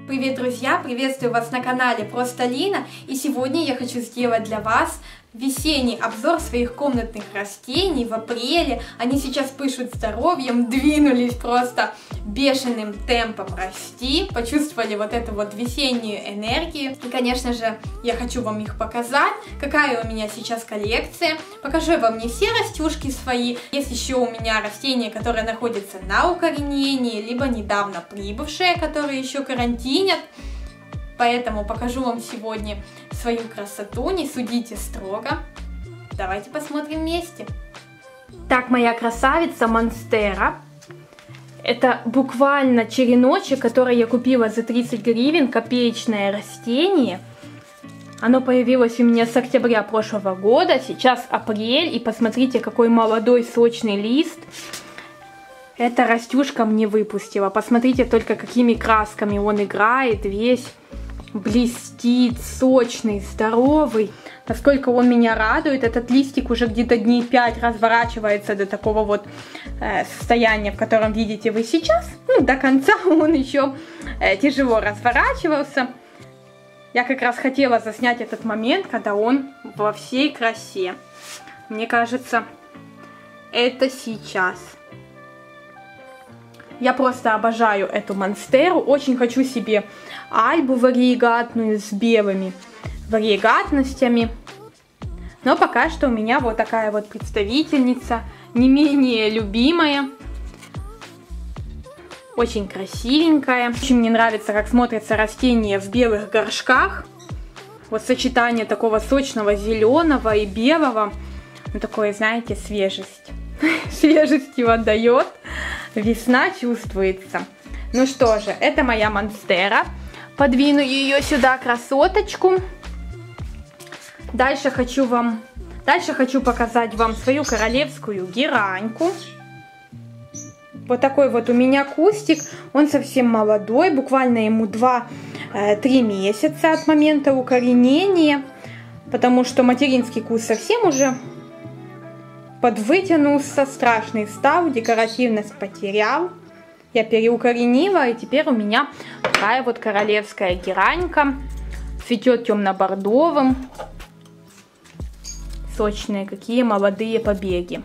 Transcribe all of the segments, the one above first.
Привет, друзья! Приветствую вас на канале Просто Лина, и сегодня я хочу сделать для вас весенний обзор своих комнатных растений в апреле. Они сейчас пышут здоровьем, двинулись просто бешеным темпом расти, почувствовали вот эту вот весеннюю энергию. И, конечно же, я хочу вам их показать, какая у меня сейчас коллекция. Покажу я вам не все растюшки свои. Есть еще у меня растения, которые находятся на укоренении, либо недавно прибывшие, которые еще карантинят. Поэтому покажу вам сегодня свою красоту, не судите строго. Давайте посмотрим вместе. Так, моя красавица Монстера. Это буквально череночек, который я купила за 30 гривен, копеечное растение. Оно появилось у меня с октября прошлого года, сейчас апрель, и посмотрите, какой молодой сочный лист. Эта растюшка мне выпустила. Посмотрите только, какими красками он играет, весь блестит, сочный, здоровый. Насколько он меня радует. Этот листик уже где-то дней 5 разворачивается до такого вот состояния, в котором видите вы сейчас. Ну, до конца он еще тяжело разворачивался. Я как раз хотела заснять этот момент, когда он во всей красе. Мне кажется, это сейчас. Я просто обожаю эту монстеру. Очень хочу себе альбу варьегатную с белыми варьегатностями. Но пока что у меня вот такая вот представительница, не менее любимая. Очень красивенькая. Очень мне нравится, как смотрятся растения в белых горшках. Вот сочетание такого сочного зеленого и белого. Ну, такое, знаете, свежесть. Свежесть его отдает. Весна чувствуется. Ну что же, это моя монстера. Подвину ее сюда, красоточку. Дальше хочу показать вам свою королевскую гераньку. Вот такой вот у меня кустик. Он совсем молодой, буквально ему 2-3 месяца от момента укоренения. Потому что материнский куст совсем уже подвытянулся, страшный стал, декоративность потерял. Я переукоренила, и теперь у меня такая вот королевская геранька. Цветет темно-бордовым. Сочные, какие молодые побеги.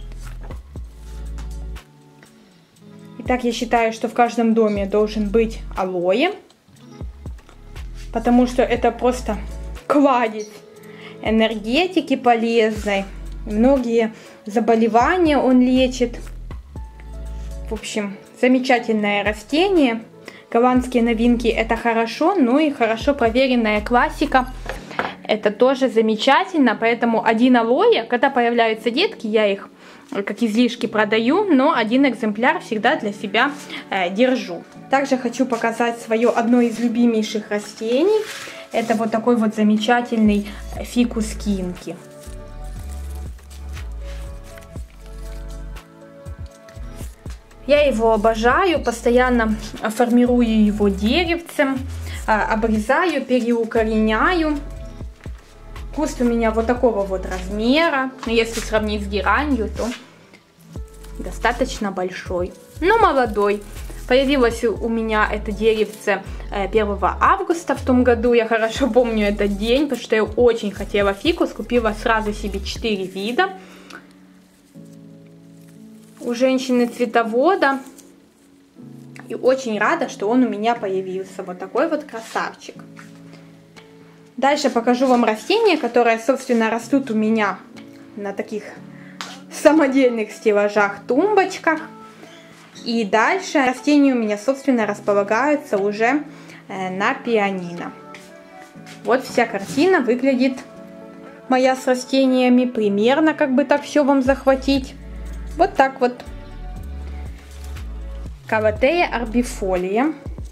Итак, я считаю, что в каждом доме должен быть алоэ. Потому что это просто кладезь энергетики полезной. Многие заболевания он лечит. В общем, замечательное растение. Голландские новинки это хорошо, но и хорошо проверенная классика. Это тоже замечательно. Поэтому один алоэ, когда появляются детки, я их как излишки продаю, но один экземпляр всегда для себя держу. Также хочу показать свое одно из любимейших растений. Это вот такой вот замечательный фикус кинки. Я его обожаю, постоянно формирую его деревцем, обрезаю, переукореняю. Куст у меня вот такого вот размера, но если сравнить с геранью, то достаточно большой, но молодой. Появилось у меня это деревце 1 августа в том году, я хорошо помню этот день, потому что я очень хотела фикус, купила сразу себе 4 вида. У женщины-цветовода. И очень рада, что он у меня появился. Вот такой вот красавчик. Дальше покажу вам растения, которые, собственно, растут у меня на таких самодельных стеллажах, тумбочках. И дальше растения у меня, собственно, располагаются уже на пианино. Вот вся картина выглядит моя с растениями. Примерно, как бы так все вам захватить. Вот так вот. Калатея арбифолия.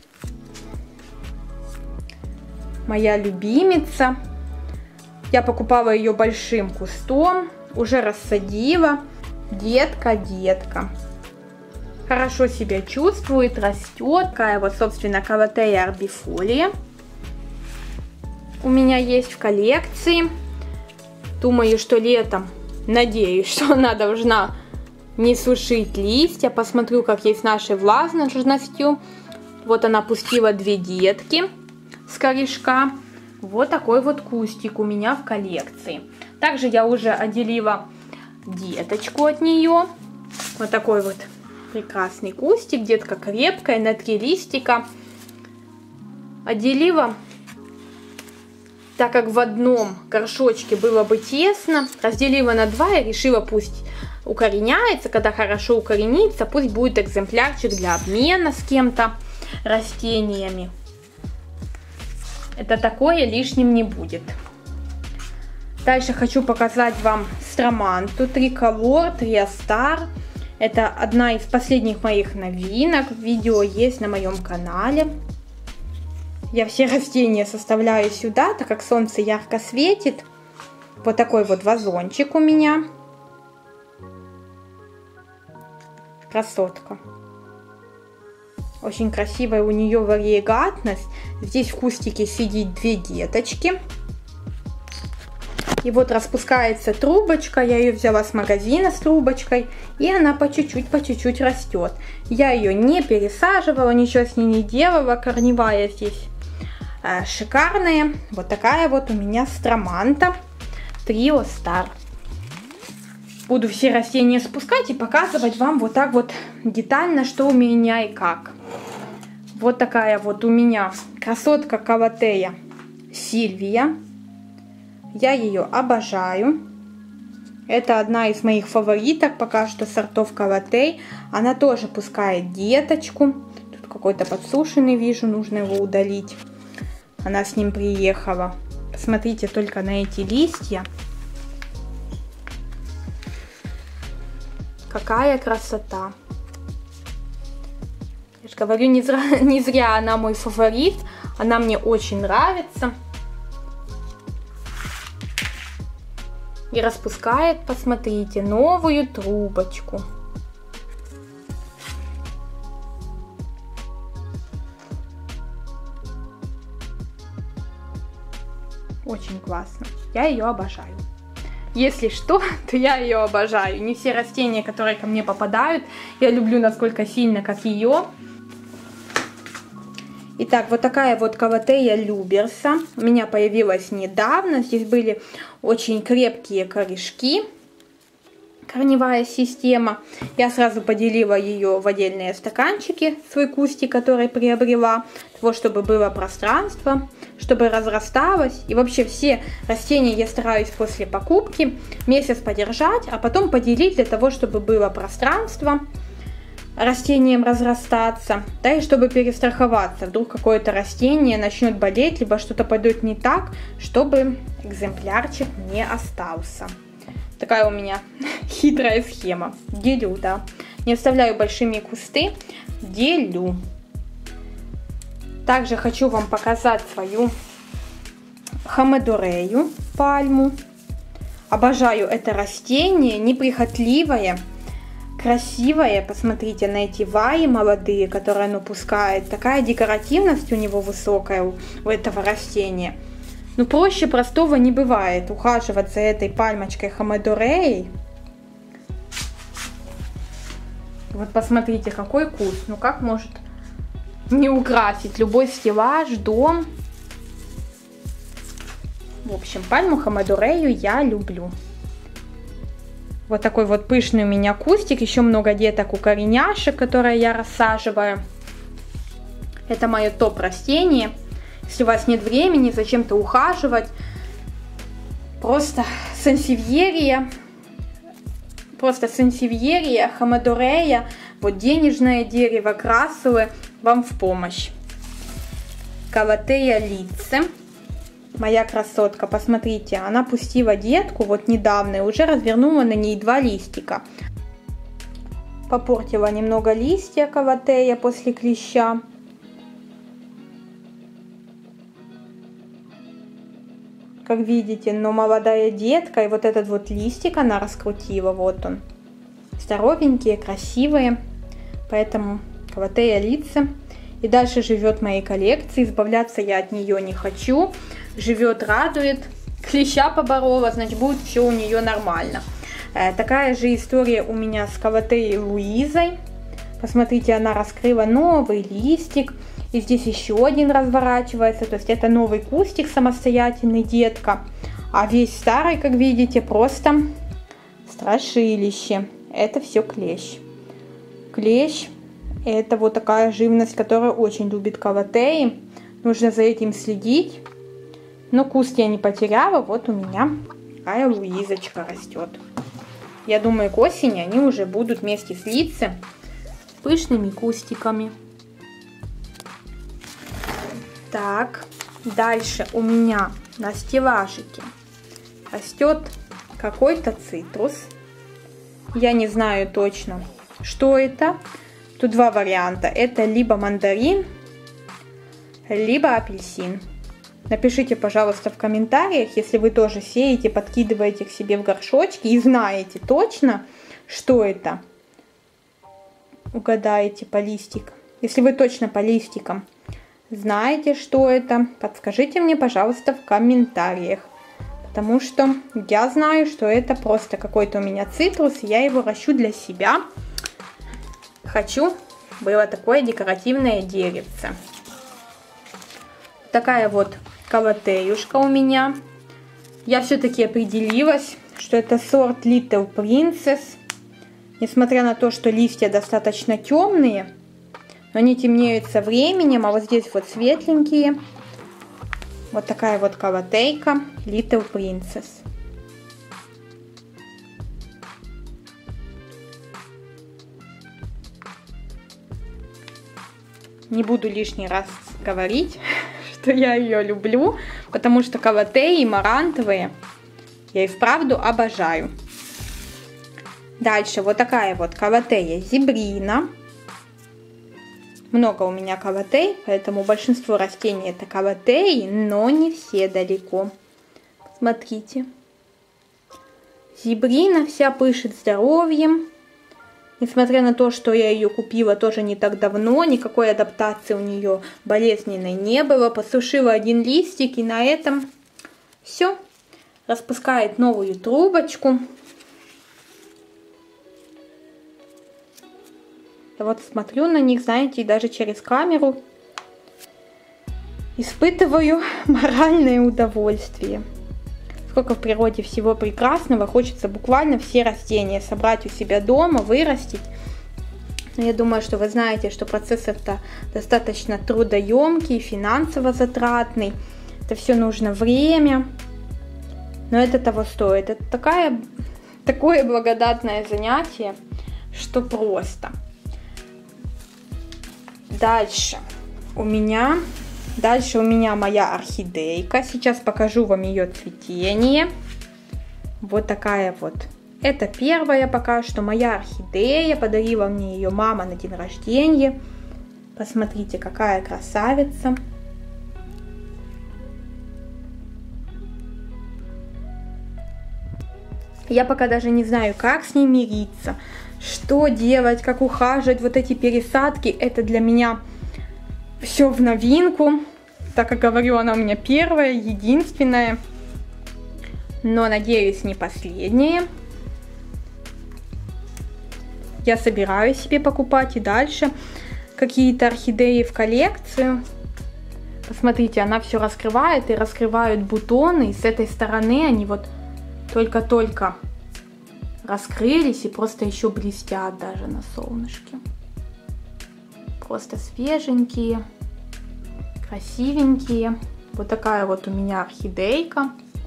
Моя любимица. Я покупала ее большим кустом. Уже рассадила. Детка. Хорошо себя чувствует, растет. Такая вот, собственно, Калатея арбифолия. У меня есть в коллекции. Думаю, что летом, надеюсь, что она должна не сушить листья. Посмотрю, как есть с нашей влажностью. Вот она пустила 2 детки с корешка. Вот такой вот кустик у меня в коллекции. Также я уже отделила деточку от нее. Вот такой вот прекрасный кустик. Детка крепкая, на 3 листика. Отделила, так как в одном горшочке было бы тесно. Разделила на 2 и решила, пусть укореняется. Когда хорошо укоренится, пусть будет экземплярчик для обмена с кем-то растениями. Это такое лишним не будет. Дальше хочу показать вам строманту Tricolor Triastar. Это одна из последних моих новинок. Видео есть на моем канале. Я все растения составляю сюда, так как солнце ярко светит. Вот такой вот вазончик у меня. Красотка. Очень красивая у нее вариегатность. Здесь в кустике сидит 2 деточки. И вот распускается трубочка. Я ее взяла с магазина с трубочкой. И она по чуть-чуть растет. Я ее не пересаживала, ничего с ней не делала. Корневая здесь шикарная. Вот такая вот у меня строманта Triastar. Буду все растения спускать и показывать вам вот так вот детально, что у меня и как. Вот такая вот у меня красотка Каватея Сильвия. Я ее обожаю. Это одна из моих фавориток пока что сортов Каватей. Она тоже пускает деточку. Тут какой-то подсушенный вижу, нужно его удалить. Она с ним приехала. Посмотрите только на эти листья. Какая красота. Я же говорю, не зря она мой фаворит. Она мне очень нравится. И распускает, посмотрите, новую трубочку. Очень классно. Я ее обожаю. Если что, то я ее обожаю. Не все растения, которые ко мне попадают, я люблю насколько сильно, как ее. Итак, вот такая вот Каватея Люберса. У меня появилась недавно. Здесь были очень крепкие корешки. Корневая система. Я сразу поделила ее в отдельные стаканчики, свой кустик, который приобрела, для того, чтобы было пространство, чтобы разрасталось. И вообще все растения я стараюсь после покупки месяц подержать, а потом поделить для того, чтобы было пространство растениям разрастаться, да, и чтобы перестраховаться. Вдруг какое-то растение начнет болеть, либо что-то пойдет не так, чтобы экземплярчик не остался. Такая у меня хитрая схема. Делю, да. Не оставляю большими кусты, делю. Также хочу вам показать свою Хамедорею пальму. Обожаю это растение, неприхотливое, красивое. Посмотрите на эти ваи молодые, которые оно пускает. Такая декоративность у него высокая, у этого растения. Ну, проще простого не бывает ухаживать за этой пальмочкой Хамедореей. Вот посмотрите, какой куст. Ну, как может не украсить любой стеллаж, дом. В общем, пальму Хамедорею я люблю. Вот такой вот пышный у меня кустик. Еще много деток укореняшек, которые я рассаживаю. Это мое топ растение. Если у вас нет времени зачем-то ухаживать, просто сансевьерия, Хамедорея, вот денежное дерево, красовые вам в помощь. Каватея Лице, моя красотка, посмотрите, она пустила детку вот недавно и уже развернула на ней 2 листика. Попортила немного листья Каватея после клеща. Как видите, но молодая детка, и вот этот вот листик она раскрутила, вот он. Здоровенькие, красивые, поэтому Каватея Лице. И дальше живет в моей коллекции, избавляться я от нее не хочу. Живет, радует, клеща поборола, значит будет все у нее нормально. Такая же история у меня с Каватеей Луизой. Посмотрите, она раскрыла новый листик. И здесь еще один разворачивается. То есть это новый кустик самостоятельный, детка. А весь старый, как видите, просто страшилище. Это все клещ. Клещ — это вот такая живность, которая очень любит каватеи. Нужно за этим следить. Но куст я не потеряла. Вот у меня такая Луизочка растет. Я думаю, к осени они уже будут вместе слиться пышными кустиками. Так, дальше у меня на стеллажике растет какой-то цитрус. Я не знаю точно, что это. Тут два варианта. Это либо мандарин, либо апельсин. Напишите, пожалуйста, в комментариях, если вы тоже сеете, подкидываете к себе в горшочки и знаете точно, что это. Угадаете по листикам. Если вы точно по листикам знаете, что это, подскажите мне, пожалуйста, в комментариях. Потому что я знаю, что это просто какой-то у меня цитрус, и я его ращу для себя. Хочу, было такое декоративное деревце. Такая вот каватеюшка у меня. Я все-таки определилась, что это сорт Little Princess. Несмотря на то, что листья достаточно темные, но они темнеют со временем, а вот здесь вот светленькие. Вот такая вот каватейка Little Princess. Не буду лишний раз говорить, что я ее люблю, потому что каватеи марантовые я и вправду обожаю. Дальше вот такая вот каватея зебрина. Много у меня каватей, поэтому большинство растений это каватеи, но не все далеко. Смотрите. Зебрина вся пышет здоровьем. Несмотря на то, что я ее купила тоже не так давно, никакой адаптации у нее болезненной не было. Посушила один листик и на этом все. Распускает новую трубочку. Я вот смотрю на них, знаете, и даже через камеру испытываю моральное удовольствие. Сколько в природе всего прекрасного, хочется буквально все растения собрать у себя дома, вырастить. Но я думаю, что вы знаете, что процесс это достаточно трудоемкий, финансово затратный. Это все нужно время, но это того стоит. Это такое благодатное занятие, что просто. Дальше у меня моя орхидейка. Сейчас покажу вам ее цветение. Вот такая вот. Это первая пока что моя орхидея. Подарила мне ее мама на день рождения. Посмотрите, какая красавица. Я пока даже не знаю, как с ней мириться, что делать, как ухаживать. Вот эти пересадки, это для меня все в новинку. Так как говорю, она у меня первая, единственная. Но, надеюсь, не последняя. Я собираюсь себе покупать и дальше какие-то орхидеи в коллекцию. Посмотрите, она все раскрывает и раскрывают бутоны. И с этой стороны они вот только-только раскрылись и просто еще блестят даже на солнышке. Просто свеженькие, красивенькие. Вот такая вот у меня орхидейка.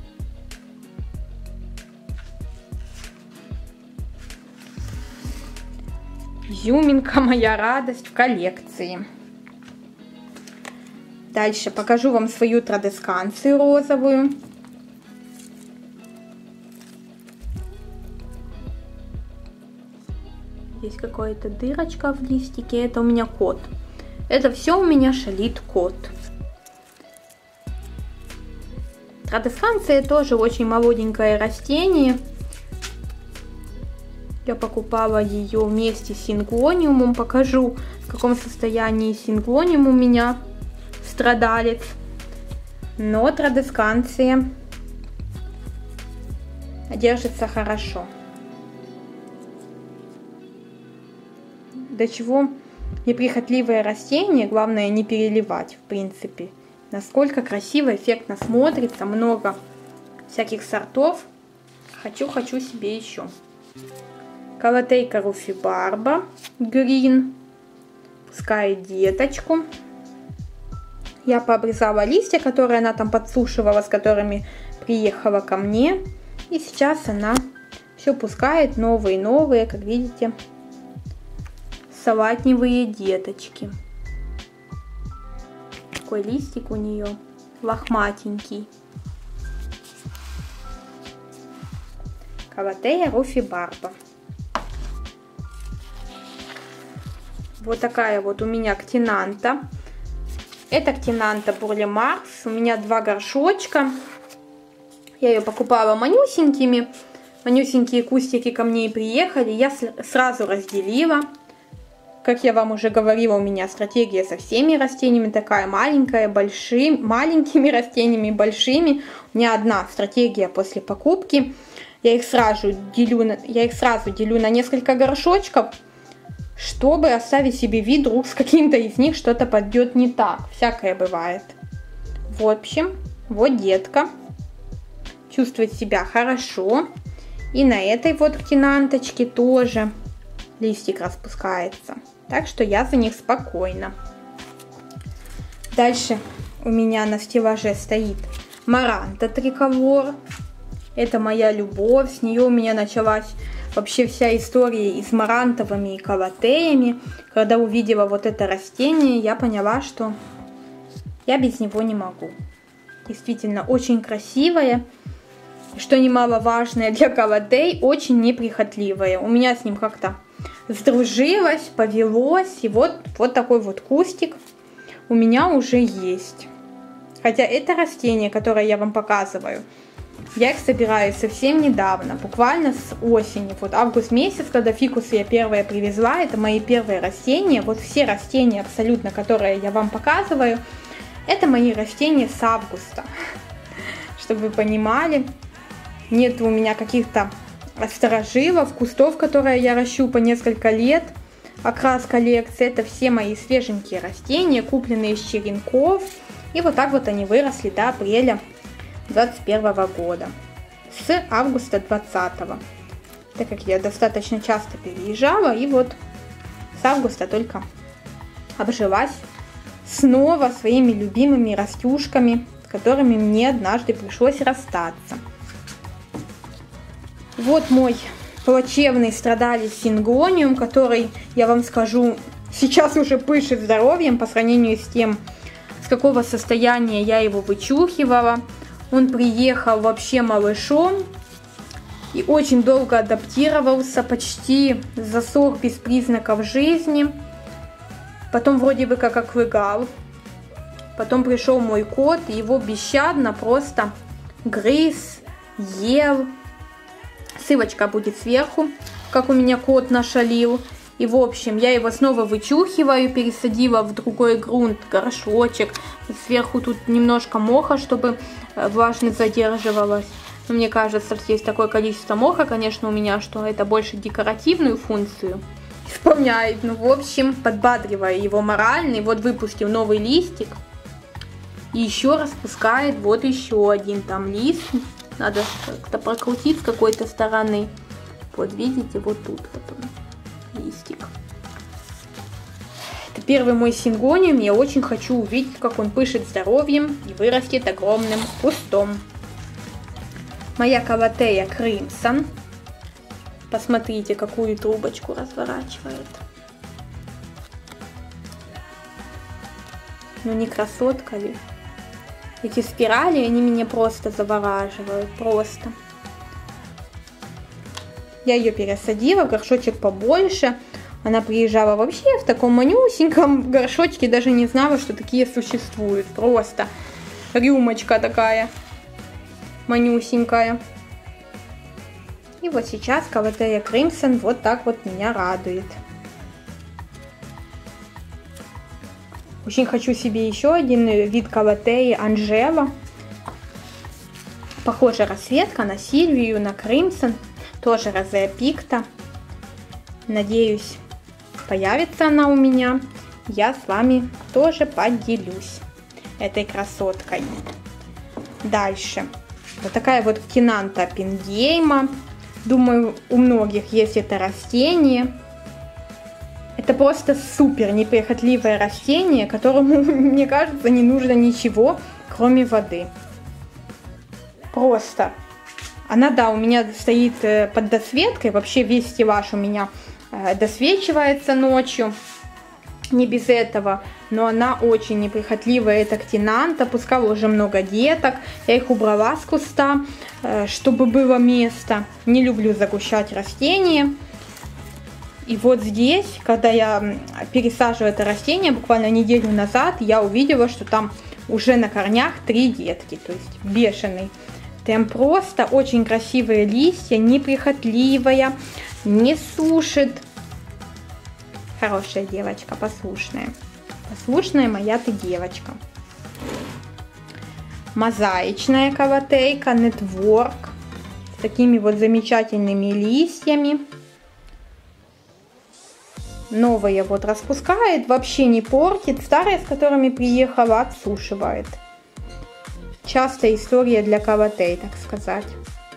Изюминка, моя радость в коллекции. Дальше покажу вам свою традесканцию розовую. Здесь какая-то дырочка в листике. Это у меня кот. Это все у меня шалит кот. Традесканция тоже очень молоденькое растение. Я покупала ее вместе с сингониумом. Покажу, в каком состоянии сингониум у меня, страдалец. Но традесканция держится хорошо. до чего неприхотливое растение, главное не переливать, в принципе. Насколько красиво, эффектно смотрится, много всяких сортов. Хочу себе еще. Каватейка руфибарба Green. Пускает деточку. Я пообрезала листья, которые она там подсушивала, с которыми приехала ко мне. И сейчас она все пускает новые, как видите, салатневые деточки. Такой листик у нее лохматенький. Каватея руфибарба. Вот такая вот у меня ктинанта. Это ктинанта Бурли Марс. У меня 2 горшочка. Я ее покупала манюсенькими. Манюсенькие кустики ко мне и приехали. Я сразу разделила. Как я вам уже говорила, у меня стратегия со всеми растениями такая маленькая, маленькими растениями, большими. У меня одна стратегия после покупки. Я их сразу делю на несколько горшочков, чтобы оставить себе вид, вдруг с каким-то из них что-то пойдет не так. Всякое бывает. В общем, вот детка чувствует себя хорошо. И на этой вот ктинанточке тоже листик распускается. Так что я за них спокойна. Дальше у меня на стеллаже стоит Маранта триколор. Это моя любовь. С нее у меня началась вообще вся история и с марантовыми и каватеями. Когда увидела вот это растение, я поняла, что я без него не могу. Действительно, очень красивое. Что немаловажное для каватей, очень неприхотливое. У меня с ним как-то сдружилось, повелось. И вот такой вот кустик у меня уже есть. Хотя это растение, которое я вам показываю, я их собираю совсем недавно, буквально с осени. Вот август месяц, когда фикусы я первые привезла, это мои первые растения. Вот все растения абсолютно, которые я вам показываю, это мои растения с августа. Чтобы вы понимали, нет у меня каких-то сторожилов, кустов, которые я ращу по несколько лет. Окрас коллекции, это все мои свеженькие растения, купленные из черенков. И вот так вот они выросли до апреля 2021 года. С августа 2020. Так как я достаточно часто переезжала, и вот с августа только обжилась снова своими любимыми растюшками, с которыми мне однажды пришлось расстаться. Вот мой плачевный страдалец сингониум, который, я вам скажу, сейчас уже пышет здоровьем по сравнению с тем, с какого состояния я его вычухивала. Он приехал вообще малышом и очень долго адаптировался, почти засох без признаков жизни. Потом вроде бы как оклыгал. Потом пришел мой кот, и его бесщадно просто грыз, ел. Ссылочка будет сверху, как у меня кот нашалил. И в общем, я его снова вычухиваю, пересадила в другой грунт, горшочек. Сверху тут немножко моха, чтобы влажность задерживалась. Но мне кажется, есть такое количество моха, конечно, у меня, что это больше декоративную функцию исполняет. Ну, в общем, подбадриваю его морально. И вот выпустил новый листик. И еще распускает вот еще один там лист. Надо как-то прокрутить с какой-то стороны. Вот видите, вот тут вот он, листик. Это первый мой сингониум. Я очень хочу увидеть, как он пышет здоровьем и вырастет огромным кустом. Моя каватея Crimson. Посмотрите, какую трубочку разворачивает. Ну не красотка ли? Эти спирали, они меня просто завораживают, просто. Я ее пересадила в горшочек побольше. Она приезжала вообще в таком манюсеньком горшочке, даже не знала, что такие существуют. Просто рюмочка такая манюсенькая. И вот сейчас каватея Crimson вот так вот меня радует. Очень хочу себе еще один вид каватеи Анжела. Похожая расцветка на Сильвию, на Crimson. Тоже розея пикта. Надеюсь, появится она у меня, я с вами тоже поделюсь этой красоткой. Дальше. Вот такая вот Кинанта Оппенгейма. Думаю, у многих есть это растение. Это просто супер неприхотливое растение, которому, мне кажется, не нужно ничего, кроме воды. Просто. Она, да, у меня стоит под досветкой. Вообще весь стеллаж у меня досвечивается ночью. Не без этого. Но она очень неприхотливая. Это Кинанта. Пускала уже много деток. Я их убрала с куста, чтобы было место. Не люблю загущать растения. И вот здесь, когда я пересаживаю это растение, буквально неделю назад, я увидела, что там уже на корнях 3 детки. То есть бешеный. Там просто очень красивые листья, неприхотливая, не сушит. Хорошая девочка, послушная. Послушная моя ты девочка. Мозаичная каватейка, нетворк. С такими вот замечательными листьями. Новые вот распускает, вообще не портит. Старые, с которыми приехала, отсушивает. Частая история для каватей, так сказать.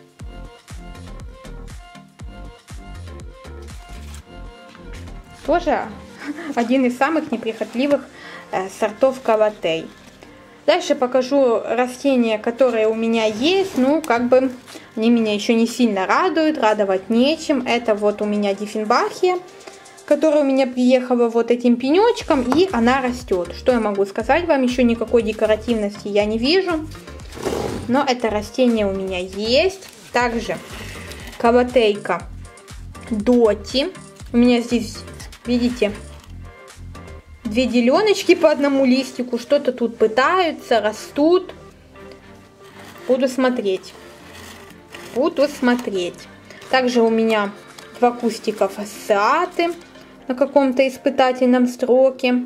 Тоже один из самых неприхотливых сортов каватей. Дальше покажу растения, которые у меня есть. Ну, как бы они меня еще не сильно радуют, радовать нечем. Это вот у меня Диффенбахия, которая у меня приехала вот этим пенечком, и она растет. Что я могу сказать вам? Еще никакой декоративности я не вижу. Но это растение у меня есть. Также каватейка Доти. У меня здесь, видите, 2 деленочки по одному листику. Что-то тут пытаются, растут. Буду смотреть. Буду смотреть. Также у меня 2 кустика фассиаты на каком-то испытательном сроке.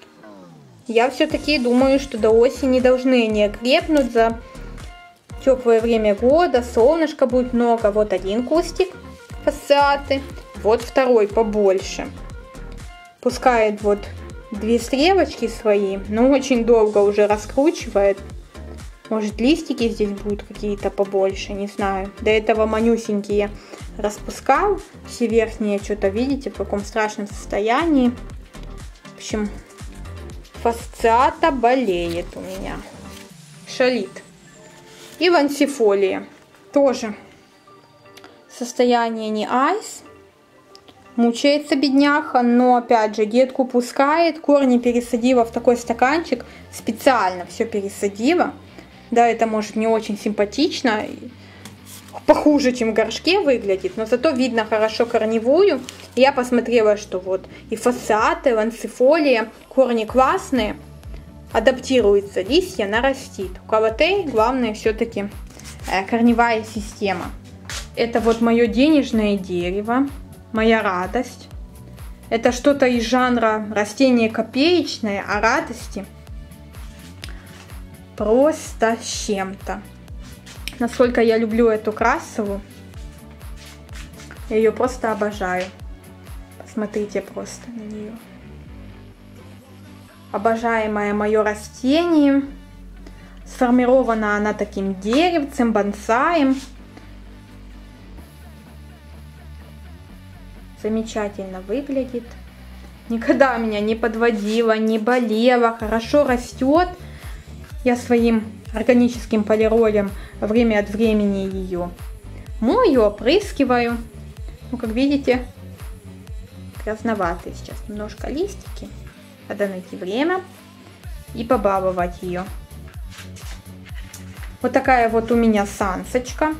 Я все-таки думаю, что до осени должны они окрепнуть. За теплое время года, солнышко будет много. Вот 1 кустик фассиаты, вот 2 побольше. Пускает вот 2 стрелочки свои, но очень долго уже раскручивает. Может, листики здесь будут какие-то побольше, не знаю. До этого манюсенькие распускал. Все верхние что-то, видите, в каком страшном состоянии. В общем, фасциата болеет у меня. Шалит. И лансифолия. Тоже состояние не айс. Мучается бедняха, но опять же детку пускает. Корни пересадила в такой стаканчик. Специально все пересадила. Да, это может не очень симпатично, похуже, чем в горшке выглядит, но зато видно хорошо корневую. И я посмотрела, что вот и фассиаты, лансифолия, корни классные, адаптируются, листья нарастит. У каватей главное все-таки корневая система. Это вот мое денежное дерево, моя радость. Это что-то из жанра растение копеечное, а радости просто с чем-то. Насколько я люблю эту красову. Я ее просто обожаю. Посмотрите просто на нее. Обожаемое мое растение. Сформирована она таким деревцем, бонсаем. Замечательно выглядит. Никогда меня не подводила, не болела. Хорошо растет. Я своим органическим полиролем время от времени ее мою, опрыскиваю. Ну, как видите, грязноватые сейчас немножко листики. Надо найти время и побаловать ее. Вот такая вот у меня сансочка.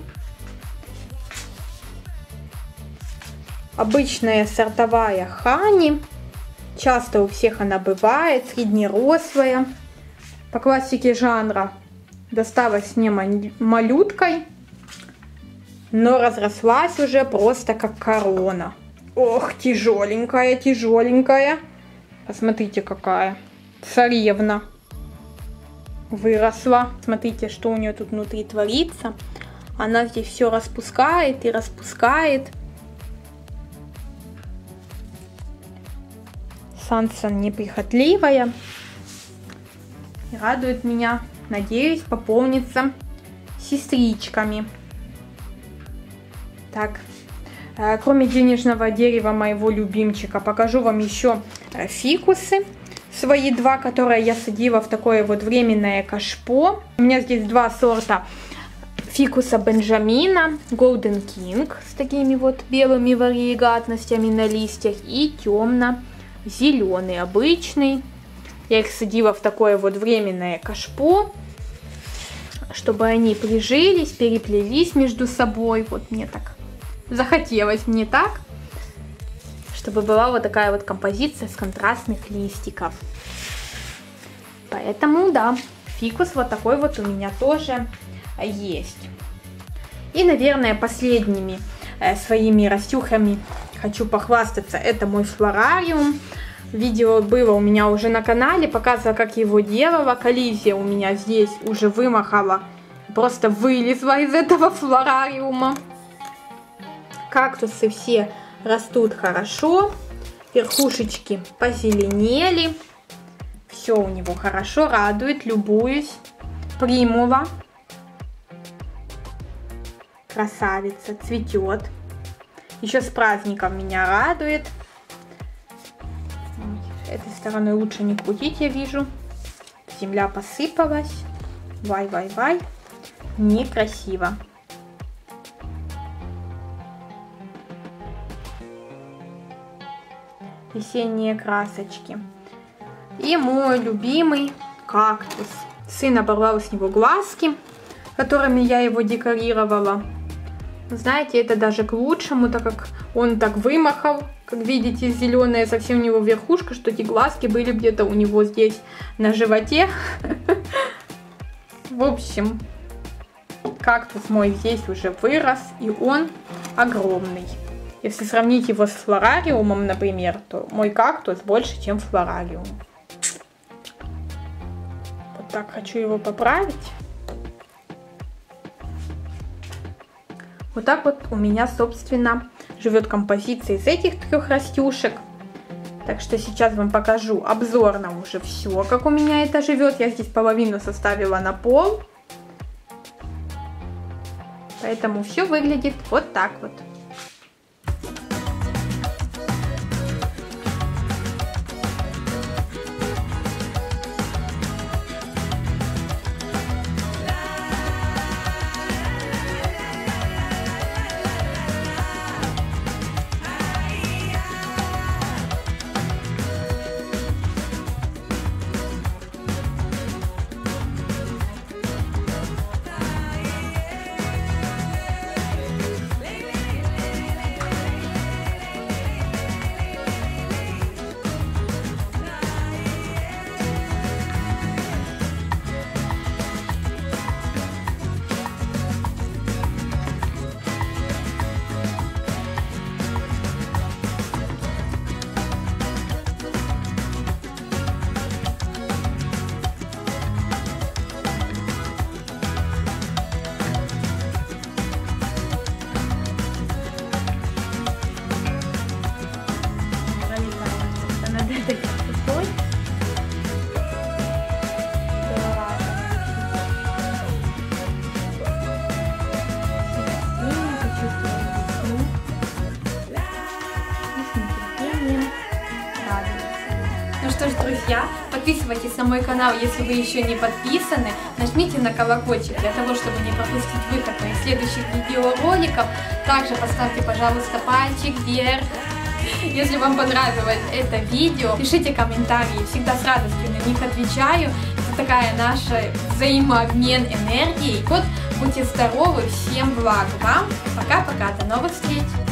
Обычная сортовая хани. Часто у всех она бывает, среднерослая. По классике жанра досталась мне малюткой, но разрослась уже просто как корона. Ох, тяжеленькая, тяжеленькая. Посмотрите, какая царевна выросла. Смотрите, что у нее тут внутри творится. Она здесь все распускает и распускает. Санса неприхотливая. И радует меня. Надеюсь, пополнится сестричками. Так, кроме денежного дерева моего любимчика, покажу вам еще фикусы. Свои два, которые я садила в такое вот временное кашпо. У меня здесь два сорта фикуса Бенджамина. Golden King с такими вот белыми варигатностями на листьях. И темно-зеленый обычный. Я их садила в такое вот временное кашпо, чтобы они прижились, переплелись между собой. Вот мне так захотелось, мне так, чтобы была вот такая вот композиция с контрастных листиков. Поэтому, да, фикус вот такой вот у меня тоже есть. И, наверное, последними своими растюхами хочу похвастаться. Это мой флорариум. Видео было у меня уже на канале, показывала, как его делала. Коллизия у меня здесь уже вымахала, просто вылезла из этого флорариума. Кактусы все растут хорошо, верхушечки позеленели. Все у него хорошо, радует, любуюсь. Примула, красавица, цветет. Еще с праздником меня радует. Этой стороной лучше не крутить, я вижу. Земля посыпалась. Вай-вай-вай. Некрасиво. Весенние красочки. И мой любимый кактус. Сын оборвал с него глазки, которыми я его декорировала. Знаете, это даже к лучшему, так как он так вымахал. Как видите, зеленая совсем у него верхушка, что эти глазки были где-то у него здесь на животе. В общем, кактус мой здесь уже вырос, и он огромный. Если сравнить его с флорариумом, например, то мой кактус больше, чем флорариум. Вот так хочу его поправить. Вот так вот у меня, собственно, живет композиция из этих трех растюшек. Так что сейчас вам покажу обзорно уже все, как у меня это живет. Я здесь половину составила на пол. Поэтому все выглядит вот так вот. Ну что ж, друзья, подписывайтесь на мой канал, если вы еще не подписаны. Нажмите на колокольчик для того, чтобы не пропустить выход моих следующих видеороликов. Также поставьте, пожалуйста, пальчик вверх. Если вам понравилось это видео, пишите комментарии, всегда с радостью на них отвечаю. Это такая наша взаимообмен энергией. Вот, будьте здоровы, всем благ вам. Пока-пока, до новых встреч!